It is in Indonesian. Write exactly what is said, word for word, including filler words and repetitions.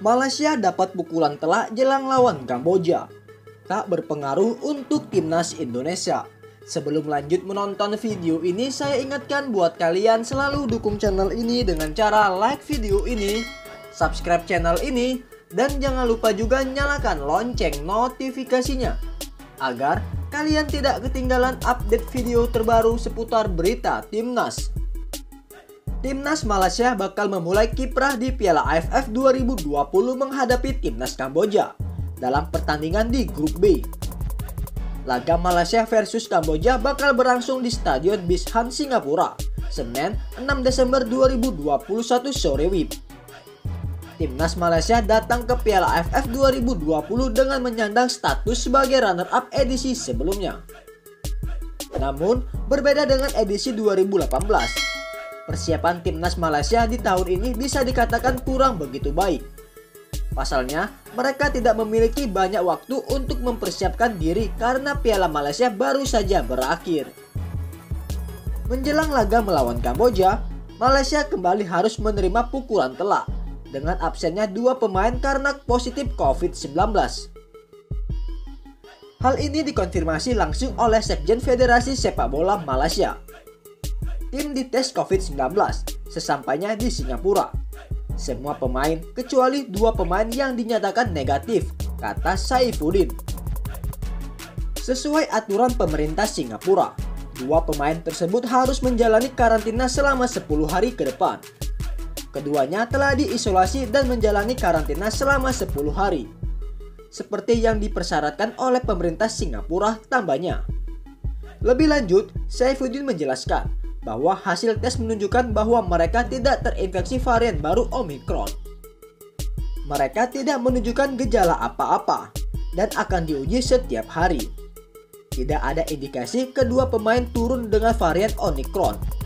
Malaysia dapat pukulan telak jelang lawan Kamboja. Tak berpengaruh untuk timnas Indonesia. Sebelum lanjut menonton video ini, saya ingatkan buat kalian selalu dukung channel ini dengan cara like video ini, subscribe channel ini, dan jangan lupa juga nyalakan lonceng notifikasinya agar kalian tidak ketinggalan update video terbaru seputar berita timnas. Timnas Malaysia bakal memulai kiprah di Piala A F F dua ribu dua puluh menghadapi timnas Kamboja dalam pertandingan di grup B. Laga Malaysia versus Kamboja bakal berlangsung di Stadion Bishan Singapura, Senin enam Desember dua ribu dua puluh satu sore W I B. Timnas Malaysia datang ke Piala A F F dua ribu dua puluh dengan menyandang status sebagai runner-up edisi sebelumnya. Namun, berbeda dengan edisi dua ribu delapan belas. Persiapan timnas Malaysia di tahun ini bisa dikatakan kurang begitu baik. Pasalnya, mereka tidak memiliki banyak waktu untuk mempersiapkan diri karena Piala Malaysia baru saja berakhir. Menjelang laga melawan Kamboja, Malaysia kembali harus menerima pukulan telak dengan absennya dua pemain karena positif covid sembilan belas. Hal ini dikonfirmasi langsung oleh Sekjen Federasi Sepak Bola Malaysia. Tim dites covid sembilan belas sesampainya di Singapura. Semua pemain kecuali dua pemain yang dinyatakan negatif, kata Saifuddin. Sesuai aturan pemerintah Singapura, dua pemain tersebut harus menjalani karantina selama sepuluh hari ke depan. Keduanya telah diisolasi dan menjalani karantina selama sepuluh hari. Seperti yang dipersyaratkan oleh pemerintah Singapura, tambahnya. Lebih lanjut, Saifuddin menjelaskan bahwa hasil tes menunjukkan bahwa mereka tidak terinfeksi varian baru Omicron. Mereka tidak menunjukkan gejala apa-apa dan akan diuji setiap hari. Tidak ada indikasi kedua pemain turun dengan varian Omicron.